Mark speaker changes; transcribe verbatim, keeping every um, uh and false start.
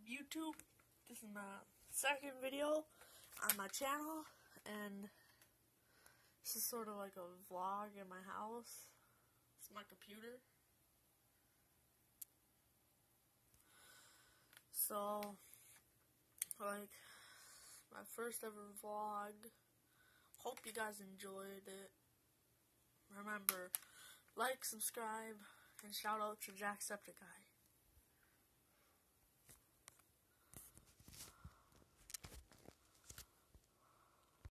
Speaker 1: YouTube? This is my second video on my channel, and this is sort of like a vlog in my house. It's my computer. So, like, my first ever vlog. Hope you guys enjoyed it. Remember, like, subscribe, and shout out to Jacksepticeye.